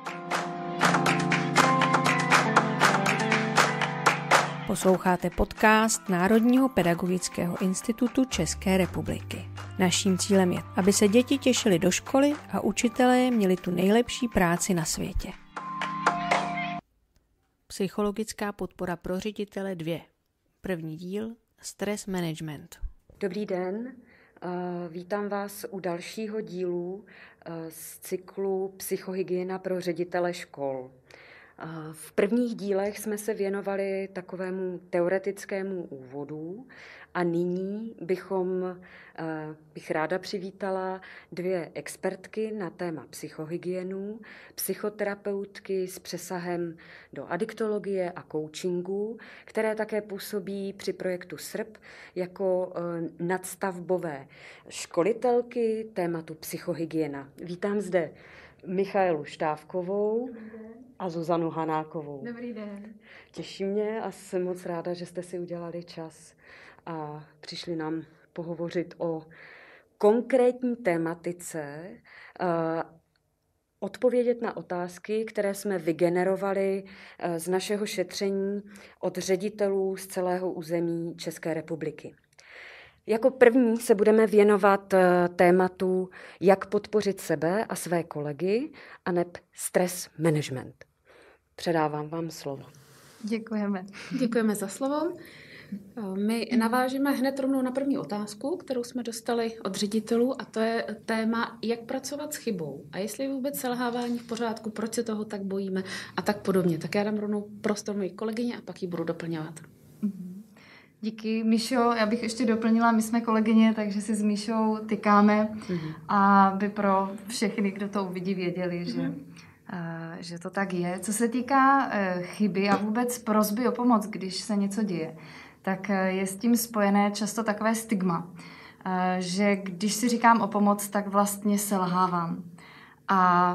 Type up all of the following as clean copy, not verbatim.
Posloucháte podcast Národního pedagogického institutu České republiky. Naším cílem je, aby se děti těšily do školy a učitelé měli tu nejlepší práci na světě. Psychologická podpora pro ředitele 2. První díl Stres management. Dobrý den, vítám vás u dalšího dílu z cyklu Psychohygiena pro ředitele škol. V prvních dílech jsme se věnovali takovému teoretickému úvodu a nyní bych ráda přivítala 2 expertky na téma psychohygienu, psychoterapeutky s přesahem do adiktologie a coachingu, které také působí při projektu SRP jako nadstavbové školitelky tématu psychohygiena. Vítám zde Michaelu Štávkovou a Zuzanu Hanákovou. Dobrý den. Těší mě a jsem moc ráda, že jste si udělali čas a přišli nám pohovořit o konkrétní tématice, odpovědět na otázky, které jsme vygenerovali z našeho šetření od ředitelů z celého území České republiky. Jako první se budeme věnovat tématu, jak podpořit sebe a své kolegy, aneb stres management. Předávám vám slovo. Děkujeme. Děkujeme za slovo. My navážeme hned rovnou na první otázku, kterou jsme dostali od ředitelů, a to je téma, jak pracovat s chybou a jestli je vůbec selhávání v pořádku, proč se toho tak bojíme a tak podobně. Tak já dám rovnou prostor mojí kolegyně a pak ji budu doplňovat. Díky, Míšo. Já bych ještě doplnila, my jsme kolegyně, takže si s Míšou tykáme, aby pro všechny, kdo to uvidí, věděli, že to tak je. Co se týká chyby a vůbec prosby o pomoc, když se něco děje, tak je s tím spojené často takové stigma, že když si říkám o pomoc, tak vlastně selhávám. A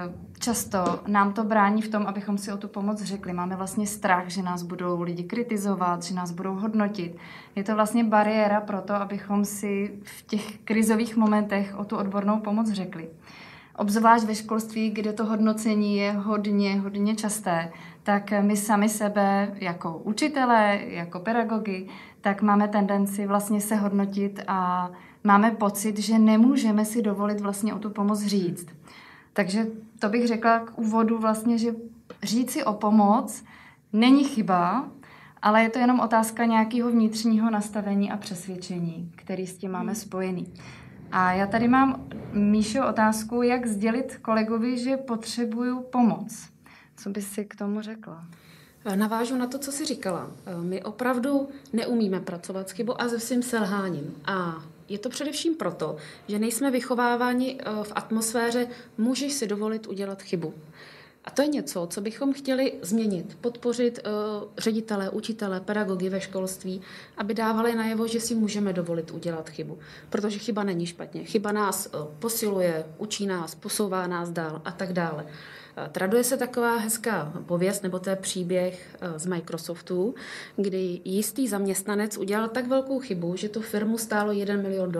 často nám to brání v tom, abychom si o tu pomoc řekli. Máme vlastně strach, že nás budou lidi kritizovat, že nás budou hodnotit. Je to vlastně bariéra pro to, abychom si v těch krizových momentech o tu odbornou pomoc řekli. Obzvlášť ve školství, kde to hodnocení je hodně časté, tak my sami sebe jako učitelé, jako pedagogy, tak máme tendenci vlastně se hodnotit a máme pocit, že nemůžeme si dovolit vlastně o tu pomoc říct. Takže to bych řekla k úvodu vlastně, že říct si o pomoc není chyba, ale je to jenom otázka nějakého vnitřního nastavení a přesvědčení, který s tím máme spojený. A já tady mám, Míšo, otázku, jak sdělit kolegovi, že potřebuju pomoc. Co bys si k tomu řekla? Navážu na to, co jsi říkala. My opravdu neumíme pracovat s chybou a se svým selháním. A je to především proto, že nejsme vychováváni v atmosféře můžeš si dovolit udělat chybu. A to je něco, co bychom chtěli změnit, podpořit ředitele, učitele, pedagogy ve školství, aby dávali najevo, že si můžeme dovolit udělat chybu. Protože chyba není špatně. Chyba nás posiluje, učí nás, posouvá nás dál a tak dále. Traduje se taková hezká pověst, nebo to je příběh z Microsoftu, kdy jistý zaměstnanec udělal tak velkou chybu, že to firmu stálo $1 milion.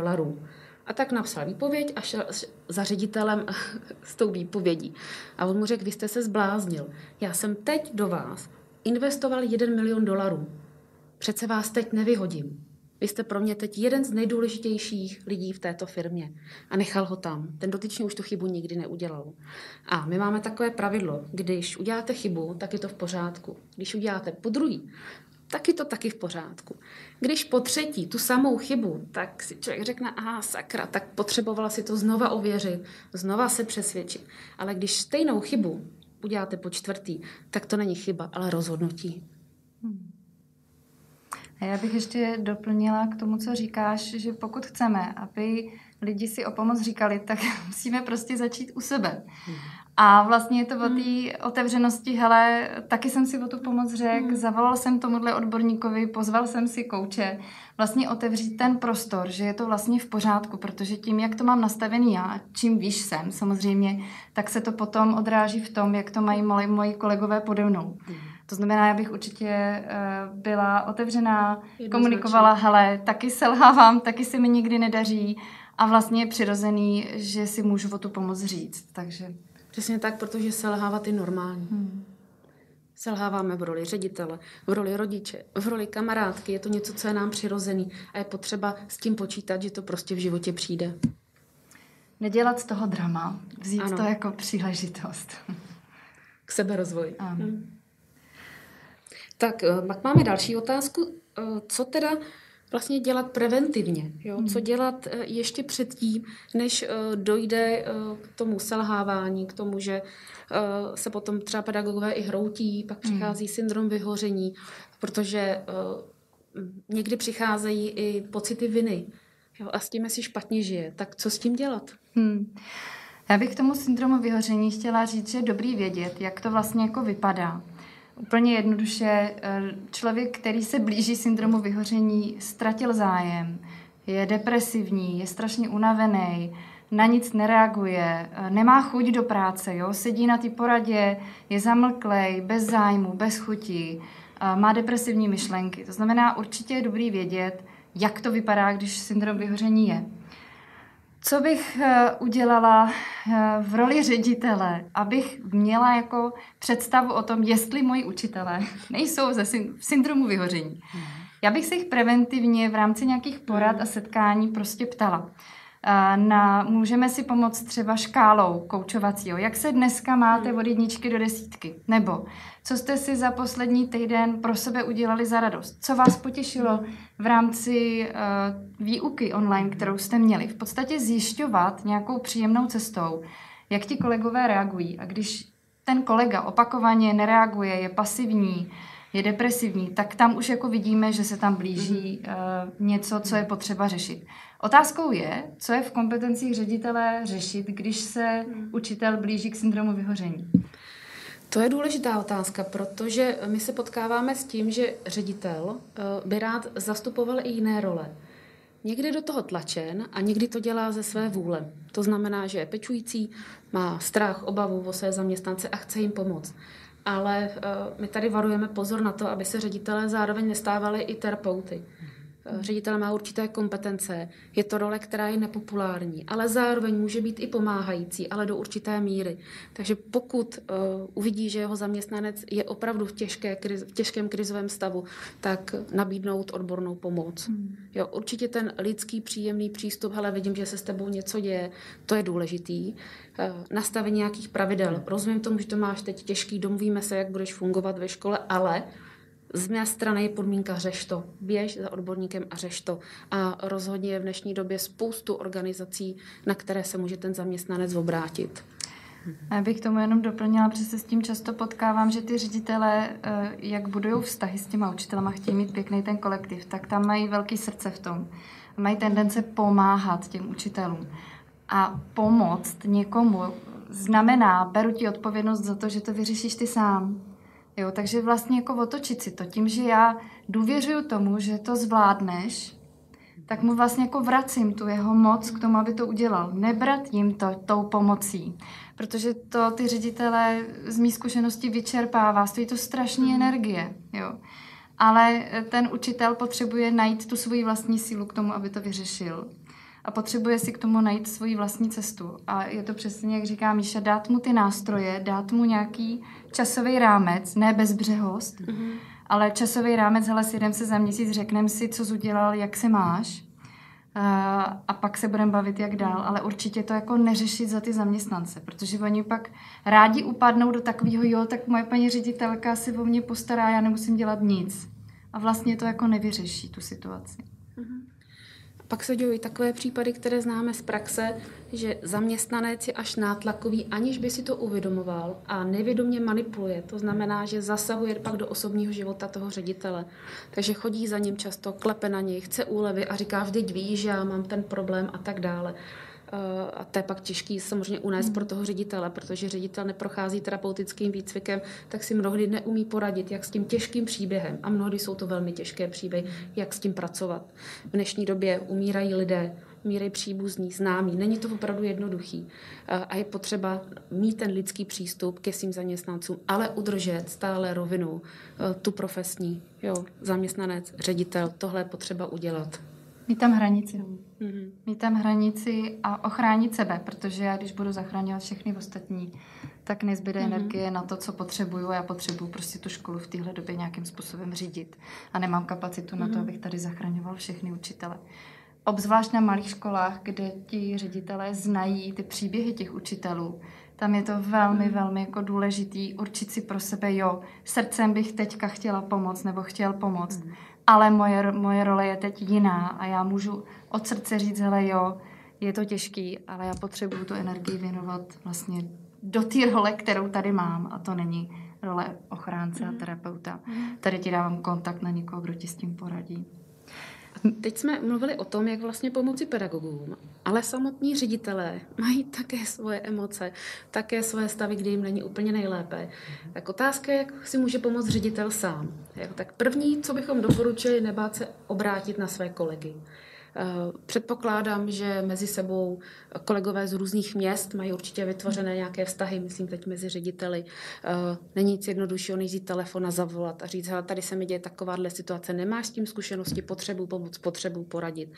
A tak napsal výpověď a šel za ředitelem s tou výpovědí. A on mu řekl, vy jste se zbláznil. Já jsem teď do vás investoval $1 milion. Přece vás teď nevyhodím. Vy jste pro mě teď jeden z nejdůležitějších lidí v této firmě. A nechal ho tam. Ten dotyčný už tu chybu nikdy neudělal. A my máme takové pravidlo. Když uděláte chybu, tak je to v pořádku. Když uděláte podruhý, tak je to taky v pořádku. Když po třetí tu samou chybu, tak si člověk řekne, aha, sakra, tak potřebovala si to znova ověřit, znova se přesvědčit. Ale když stejnou chybu uděláte po čtvrtý, tak to není chyba, ale rozhodnutí. A já bych ještě doplnila k tomu, co říkáš, že pokud chceme, aby lidi si o pomoc říkali, tak musíme prostě začít u sebe. A vlastně je to o té otevřenosti, hele, taky jsem si o tu pomoc řekl, zavolal jsem tomuhle odborníkovi, pozval jsem si kouče, vlastně otevřít ten prostor, že je to vlastně v pořádku, protože tím, jak to mám nastavený já, čím výš jsem samozřejmě, tak se to potom odráží v tom, jak to mají moji kolegové pode mnou. To znamená, já bych určitě byla otevřená, komunikovala, hele, taky selhávám, taky se mi nikdy nedaří a vlastně je přirozený, že si můžu o tu pomoc říct, takže... Přesně tak, protože selhávat je normální. Selháváme v roli ředitele, v roli rodiče, v roli kamarádky. Je to něco, co je nám přirozený a je potřeba s tím počítat, že to prostě v životě přijde. Nedělat z toho drama, vzít to jako příležitost. K seberozvoji. Tak pak máme další otázku. Co teda vlastně dělat preventivně? Jo? Co dělat ještě předtím, než dojde k tomu selhávání, k tomu, že se potom třeba pedagogové i hroutí, pak přichází syndrom vyhoření, protože někdy přicházejí i pocity viny. Jo? A s tím si špatně žije. Tak co s tím dělat? Já bych k tomu syndromu vyhoření chtěla říct, že je dobrý vědět, jak to vlastně jako vypadá. Úplně jednoduše, člověk, který se blíží syndromu vyhoření, ztratil zájem, je depresivní, je strašně unavený, na nic nereaguje, nemá chuť do práce, jo? Sedí na té poradě, je zamlklej, bez zájmu, bez chuti, má depresivní myšlenky. To znamená, určitě je dobrý vědět, jak to vypadá, když syndrom vyhoření je. Co bych udělala v roli ředitele, abych měla jako představu o tom, jestli moji učitelé nejsou v syndromu vyhoření. Já bych se jich preventivně v rámci nějakých porad a setkání prostě ptala. Můžeme si pomoct třeba škálou koučovacího. Jak se dneska máte od 1 do 10? Nebo co jste si za poslední týden pro sebe udělali za radost? Co vás potěšilo v rámci výuky online, kterou jste měli? V podstatě zjišťovat nějakou příjemnou cestou, jak ti kolegové reagují. A když ten kolega opakovaně nereaguje, je pasivní, je depresivní, tak tam už jako vidíme, že se tam blíží něco, co je potřeba řešit. Otázkou je, co je v kompetencích ředitele řešit, když se učitel blíží k syndromu vyhoření. To je důležitá otázka, protože my se potkáváme s tím, že ředitel by rád zastupoval i jiné role. Někdy do toho tlačen a někdy to dělá ze své vůle. To znamená, že je pečující, má strach, obavu o své zaměstnance a chce jim pomoct. Ale my tady varujeme pozor na to, aby se ředitelé zároveň nestávali i terapeuty. Ředitel má určité kompetence, je to role, která je nepopulární, ale zároveň může být i pomáhající, ale do určité míry. Takže pokud uvidí, že jeho zaměstnanec je opravdu v těžkém krizovém stavu, tak nabídnout odbornou pomoc. Jo, určitě ten lidský příjemný přístup, hele, vidím, že se s tebou něco děje, to je důležitý. Nastavení nějakých pravidel. Rozumím tomu, že to máš teď těžký, domluvíme se, jak budeš fungovat ve škole, ale z mé strany je podmínka řeš to. Běž za odborníkem a řeš to. A rozhodně je v dnešní době spoustu organizací, na které se může ten zaměstnanec obrátit. Já bych tomu jenom doplnila, protože se s tím často potkávám, že ty ředitelé, jak budují vztahy s těma učitelama, chtějí mít pěkný ten kolektiv, tak tam mají velký srdce v tom. Mají tendence pomáhat těm učitelům. A pomoct někomu znamená, beru ti odpovědnost za to, že to vyřešíš ty sám. Jo, takže vlastně jako otočit si to tím, že já důvěřuju tomu, že to zvládneš, tak mu vlastně jako vracím tu jeho moc k tomu, aby to udělal. Nebrat jim to tou pomocí, protože to ty ředitelé z mý zkušenosti vyčerpává, stojí to strašný energie, jo. Ale ten učitel potřebuje najít tu svoji vlastní sílu k tomu, aby to vyřešil. A potřebuje si k tomu najít svoji vlastní cestu. A je to přesně, jak říká Míša, dát mu ty nástroje, dát mu nějaký časový rámec, ne bezbřehost, ale časový rámec, hele, si jdem se za měsíc, řekneme si, co jsi udělal, jak se máš a pak se budeme bavit, jak dál. Ale určitě to jako neřešit za ty zaměstnance, protože oni pak rádi upadnou do takového, jo, tak moje paní ředitelka se o mě postará, já nemusím dělat nic. A vlastně to jako nevyřeší tu situaci. Pak se dějí takové případy, které známe z praxe, že zaměstnanec je až nátlakový, aniž by si to uvědomoval a nevědomě manipuluje. To znamená, že zasahuje pak do osobního života toho ředitele. Takže chodí za ním často, klepe na něj, chce úlevy a říká, vždyť víš, že já mám ten problém a tak dále. A to je pak těžký samozřejmě unést pro toho ředitele, protože ředitel neprochází terapeutickým výcvikem, tak si mnohdy neumí poradit, jak s tím těžkým příběhem, a mnohdy jsou to velmi těžké příběhy, jak s tím pracovat. V dnešní době umírají lidé, umírají příbuzní, známí, není to opravdu jednoduchý a je potřeba mít ten lidský přístup ke svým zaměstnancům, ale udržet stále rovinu, tu profesní, jo, zaměstnanec, ředitel, tohle je potřeba udělat. Mít tam hranici. Mít tam hranici a ochránit sebe, protože já, když budu zachraňovat všechny ostatní, tak nezbyde energie na to, co potřebuju. Já potřebuju prostě tu školu v téhle době nějakým způsobem řídit. A nemám kapacitu na to, abych tady zachraňoval všechny učitele. Obzvlášť na malých školách, kde ti ředitelé znají ty příběhy těch učitelů. Tam je to velmi, velmi jako důležitý určit si pro sebe, jo, srdcem bych teďka chtěla pomoct nebo chtěl pomoct, ale moje role je teď jiná a já můžu od srdce říct, hele jo, je to těžký, ale já potřebuju tu energii věnovat vlastně do té role, kterou tady mám, a to není role ochránce a terapeuta. Tady ti dávám kontakt na někoho, kdo ti s tím poradí. Teď jsme mluvili o tom, jak vlastně pomoci pedagogům, ale samotní ředitelé mají také svoje emoce, také svoje stavy, kdy jim není úplně nejlépe. Tak otázka je, jak si může pomoct ředitel sám. Tak první, co bychom doporučili, nebát se obrátit na své kolegy. Předpokládám, že mezi sebou kolegové z různých měst mají určitě vytvořené nějaké vztahy, myslím teď mezi řediteli. Není nic jednoduššího, než vzít telefon a zavolat a říct, hele, tady se mi děje takováhle situace, nemáš s tím zkušenosti, potřebuji pomoct, potřebuji poradit.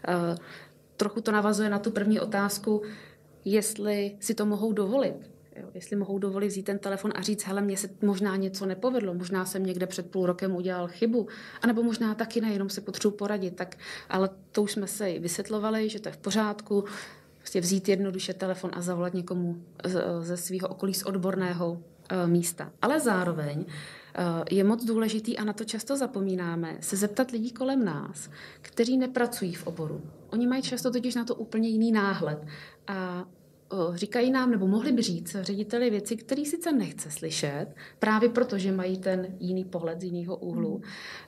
Trochu to navazuje na tu první otázku, jestli si to mohou dovolit. Jestli mohou dovolit vzít ten telefon a říct, hele, mně se možná něco nepovedlo, možná jsem někde před půl rokem udělal chybu, anebo možná taky ne, jenom se potřebuji poradit, tak, ale to už jsme se vysvětlovali, že to je v pořádku, prostě vzít jednoduše telefon a zavolat někomu ze svého okolí z odborného místa. Ale zároveň je moc důležitý, a na to často zapomínáme, se zeptat lidí kolem nás, kteří nepracují v oboru. Oni mají často totiž na to úplně jiný náhled a říkají nám, nebo mohli by říct řediteli věci, které sice nechce slyšet, právě proto, že mají ten jiný pohled z jiného úhlu.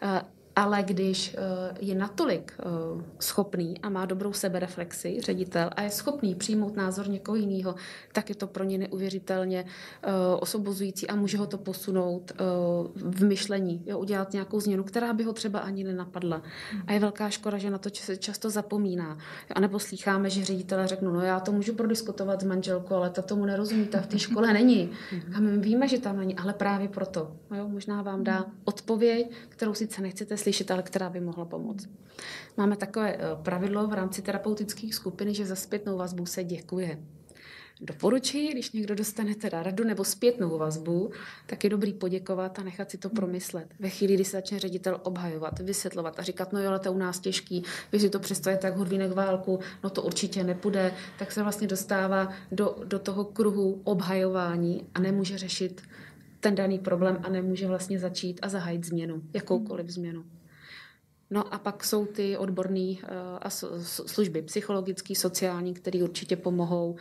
Ale když je natolik schopný a má dobrou sebereflexi ředitel a je schopný přijmout názor někoho jiného, tak je to pro ně neuvěřitelně osvobozující a může ho to posunout v myšlení, udělat nějakou změnu, která by ho třeba ani nenapadla. A je velká škoda, že na to se často zapomíná. A nebo slýcháme, že ředitelé řeknou, no já to můžu prodiskutovat s manželkou, ale ta tomu nerozumí, ta v té škole není. A my víme, že tam není, ale právě proto. Možná vám dá odpověď, kterou sice nechcete slyšet, ale která by mohla pomoct. Máme takové pravidlo v rámci terapeutických skupin, že za zpětnou vazbu se děkuje. Doporučuji, když někdo dostane teda radu nebo zpětnou vazbu, tak je dobrý poděkovat a nechat si to promyslet. Ve chvíli, kdy se začne ředitel obhajovat, vysvětlovat a říkat, no jo, ale to je u nás těžký, vy si to představujete tak hurvínek válku, no to určitě nepůjde, tak se vlastně dostává do toho kruhu obhajování a nemůže řešit ten daný problém a nemůže vlastně začít a zahájit změnu, jakoukoliv změnu. No a pak jsou ty odborné služby psychologické, sociální, které určitě pomohou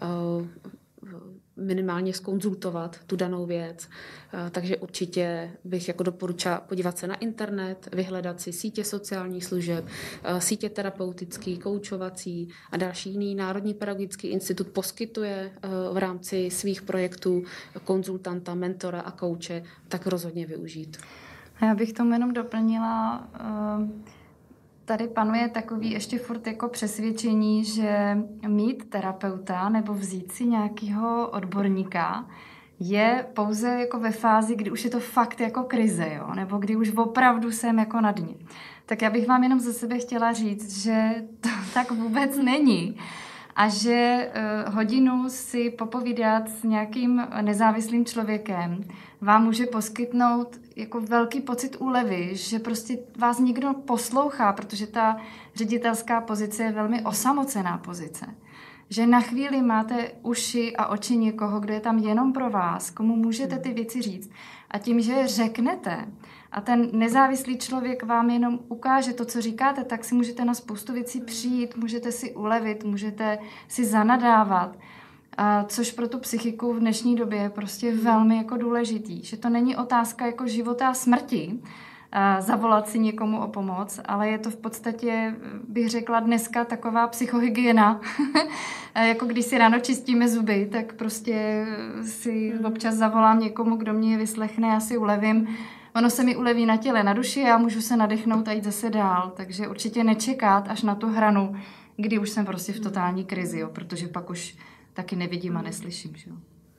minimálně zkonzultovat tu danou věc. Takže určitě bych jako doporučila podívat se na internet, vyhledat si sítě sociálních služeb, sítě terapeutický, koučovací a další jiný. Národní pedagogický institut poskytuje v rámci svých projektů konzultanta, mentora a kouče, tak rozhodně využít. Já bych tomu jenom doplnila, tady panuje takový ještě furt jako přesvědčení, že mít terapeuta nebo vzít si nějakého odborníka je pouze jako ve fázi, kdy už je to fakt jako krize, jo? Nebo kdy už opravdu jsem jako na dně. Tak já bych vám jenom ze sebe chtěla říct, že to tak vůbec není. A že hodinu si popovídat s nějakým nezávislým člověkem vám může poskytnout jako velký pocit úlevy, že prostě vás někdo poslouchá, protože ta ředitelská pozice je velmi osamocená pozice. Že na chvíli máte uši a oči někoho, kdo je tam jenom pro vás, komu můžete ty věci říct. A tím, že je řeknete a ten nezávislý člověk vám jenom ukáže to, co říkáte, tak si můžete na spoustu věcí přijít, můžete si ulevit, můžete si zanadávat. Což pro tu psychiku v dnešní době je prostě velmi jako důležitý. Že to není otázka jako života a smrti, zavolat si někomu o pomoc, ale je to v podstatě, bych řekla dneska, taková psychohygiena. Jako když si ráno čistíme zuby, tak prostě si občas zavolám někomu, kdo mě je vyslechne, já si ulevím. Ono se mi uleví na těle, na duši a můžu se nadechnout a jít zase dál. Takže určitě nečekat až na tu hranu, kdy už jsem prostě v totální krizi, jo, protože pak už taky nevidím a neslyším. Že jo.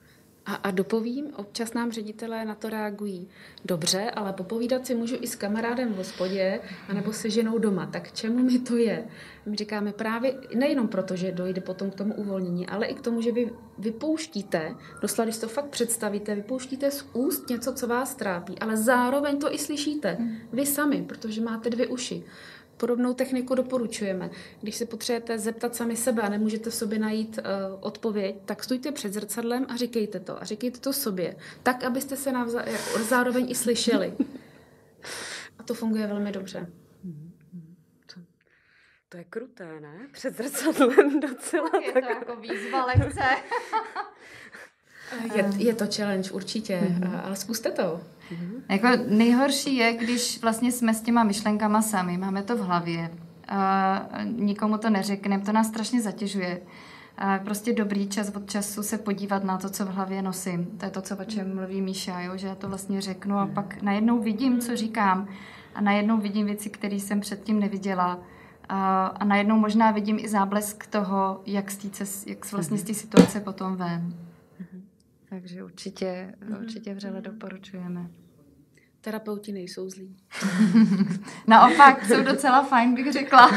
A dopovím, občas nám ředitelé na to reagují dobře, ale popovídat si můžu i s kamarádem v hospodě, anebo se ženou doma. Tak k čemu mi to je? My říkáme právě nejenom proto, že dojde potom k tomu uvolnění, ale i k tomu, že vy vypouštíte, doslova, když to fakt představíte, vypouštíte z úst něco, co vás trápí, ale zároveň to i slyšíte. Vy sami, protože máte 2 uši. Podobnou techniku doporučujeme. Když se potřebujete zeptat sami sebe a nemůžete v sobě najít odpověď, tak stůjte před zrcadlem a říkejte to. A říkejte to sobě. Tak, abyste se zároveň i slyšeli. A to funguje velmi dobře. To je kruté, ne? Před zrcadlem docela. Je to jako výzva lekce. Je to challenge určitě, ale zkuste to. Jako nejhorší je, když vlastně jsme s těma myšlenkama sami, máme to v hlavě, nikomu to neřekneme, to nás strašně zatěžuje. Prostě dobrý čas od času se podívat na to, co v hlavě nosím. To je to, o čem mluví Míša, jo? Že já to vlastně řeknu a pak najednou vidím, co říkám a najednou vidím věci, které jsem předtím neviděla. A najednou možná vidím i záblesk toho, jak vlastně z té situace potom ven. Takže určitě vřele doporučujeme. Terapeuti nejsou zlí. Naopak, jsou docela fajn, bych řekla.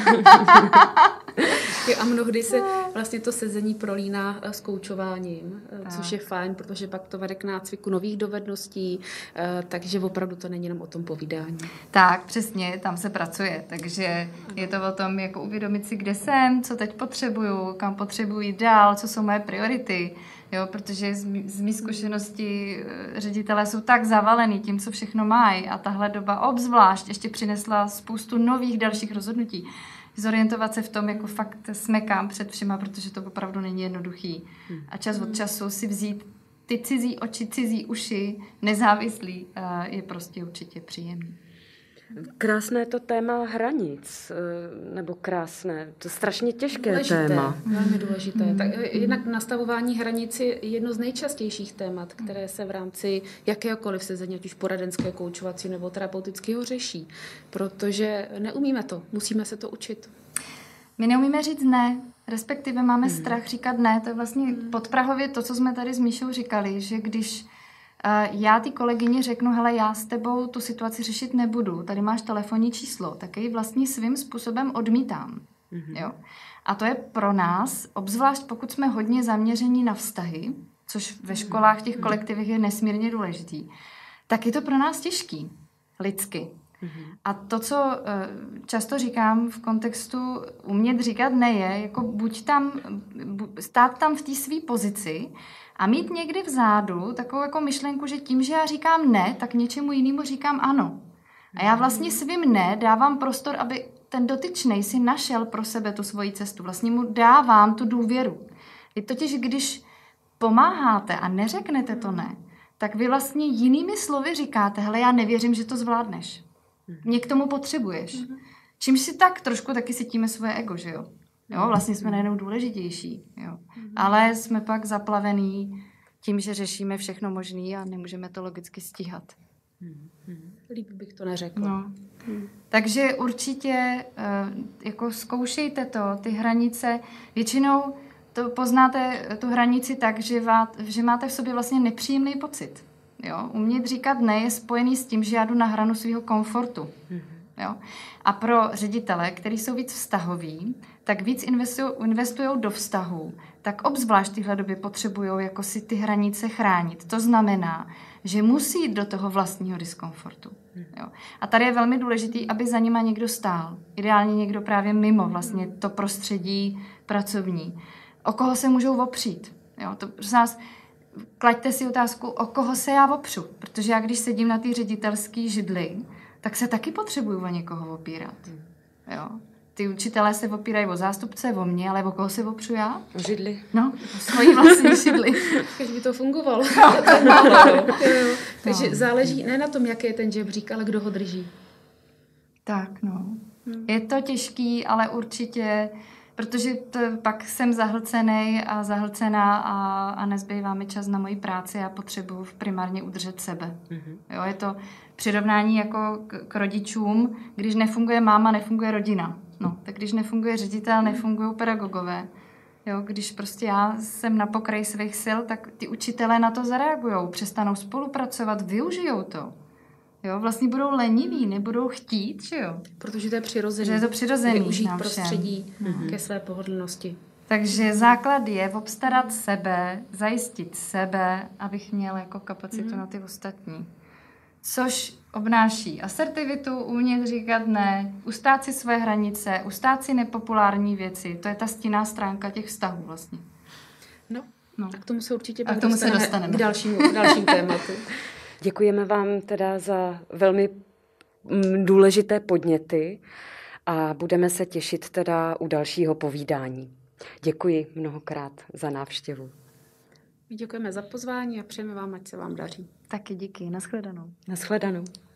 A mnohdy se vlastně to sezení prolíná s koučováním, což je fajn, protože pak to vede k nácviku nových dovedností, takže opravdu to není jenom o tom povídání. Tak, přesně, tam se pracuje, takže je to o tom, jako uvědomit si, kde jsem, co teď potřebuju, kam potřebuji jít dál, co jsou moje priority, jo, protože z mý zkušenosti ředitelé jsou tak zavalený tím, co všechno mají a tahle doba obzvlášť ještě přinesla spoustu nových dalších rozhodnutí. Zorientovat se v tom, jako fakt smekám před všema, protože to opravdu není jednoduchý. A čas od času si vzít ty cizí oči, cizí uši, nezávislý, je prostě určitě příjemný. Krásné to téma hranic, nebo krásné, to je strašně těžké téma. Velmi důležité. Tak jednak nastavování hranic je jedno z nejčastějších témat, které se v rámci jakéhokoliv sezení, ať už poradenské, koučovací nebo terapeutického řeší, protože neumíme to, musíme se to učit. My neumíme říct ne, respektive máme strach říkat ne, to je vlastně podprahově to, co jsme tady s Míšou říkali, že když já ty kolegyně řeknu, hele, já s tebou tu situaci řešit nebudu, tady máš telefonní číslo, tak ji vlastně svým způsobem odmítám. Jo? A to je pro nás, obzvlášť pokud jsme hodně zaměření na vztahy, což ve školách v těch kolektivech je nesmírně důležitý, tak je to pro nás těžký, lidsky. A to, co často říkám v kontextu umět říkat ne, je jako stát tam v té své pozici a mít někdy vzadu takovou jako myšlenku, že tím, že já říkám ne, tak něčemu jinému říkám ano. A já vlastně svým ne dávám prostor, aby ten dotyčnej si našel pro sebe tu svoji cestu. Vlastně mu dávám tu důvěru. Je totiž, když pomáháte a neřeknete to ne, tak vy vlastně jinými slovy říkáte, hele, já nevěřím, že to zvládneš. Mě k tomu potřebuješ. Čímž si tak trošku taky sytíme svoje ego, že jo? Jo, vlastně jsme najednou důležitější, jo. Ale jsme pak zaplavený tím, že řešíme všechno možné a nemůžeme to logicky stíhat. Líp bych to neřekla. No. Takže určitě jako zkoušejte to, ty hranice. Většinou to poznáte tu hranici tak, že máte v sobě vlastně nepříjemný pocit. Jo? Umět říkat ne je spojený s tím, že já jdu na hranu svého komfortu. Jo? A pro ředitele, kteří jsou víc vztahoví, tak víc investují do vztahu, tak obzvlášť tyhle doby potřebují jako si ty hranice chránit. To znamená, že musí jít do toho vlastního diskomfortu. Jo? A tady je velmi důležitý, aby za nima někdo stál. Ideálně někdo právě mimo vlastně to prostředí pracovní. O koho se můžou opřít. Jo? To prosím vás, klaďte si otázku, o koho se já opřu. Protože já, když sedím na té ředitelské židli, tak se taky potřebuju o někoho opírat. Jo? Ty učitelé se opírají o zástupce, o mě, ale o koho se opřu já? O židli. No, o svojí vlastní židli. Když by to fungovalo. Takže záleží ne na tom, jaký je ten žebřík, ale kdo ho drží. Tak, no. Je to těžký, ale určitě, protože pak jsem zahlcenej a zahlcená a nezbývá mi čas na moji práci a potřebuji primárně udržet sebe. Jo, je to přirovnání jako k rodičům, když nefunguje máma, nefunguje rodina. No, tak když nefunguje ředitel, nefungují pedagogové. Jo, když prostě já jsem na pokraji svých sil, tak ty učitelé na to zareagujou, přestanou spolupracovat, využijou to. Jo, vlastně budou leniví, nebudou chtít, že jo? Protože to je přirozené. Že je to přirozený využít nám prostředí ke své pohodlnosti. Takže základ je obstarat sebe, zajistit sebe, abych měl jako kapacitu na ty ostatní. Což obnáší asertivitu, umět říkat ne, ustát si svoje hranice, ustát si nepopulární věci. To je ta stinná stránka těch vztahů vlastně. No. A k tomu se určitě dostaneme. K dalšímu tématu. Děkujeme vám teda za velmi důležité podněty a budeme se těšit teda u dalšího povídání. Děkuji mnohokrát za návštěvu. My děkujeme za pozvání a přejeme vám, ať se vám daří. Taky díky, nashledanou. Nashledanou.